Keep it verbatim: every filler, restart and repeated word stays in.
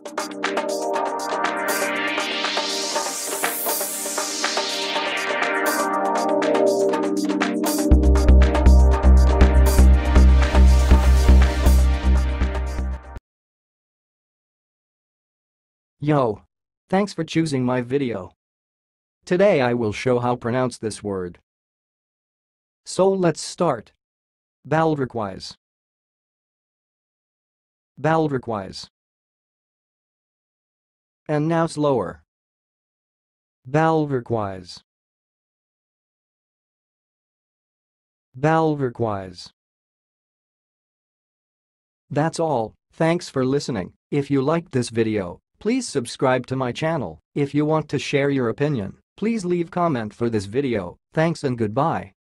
Yo! Thanks for choosing my video. Today I will show how to pronounce this word. So let's start. Baldricwise. Baldricwise. And now slower. Baldricwise. Baldricwise. That's all. Thanks for listening. If you liked this video, please subscribe to my channel. If you want to share your opinion, please leave comment for this video. Thanks and goodbye.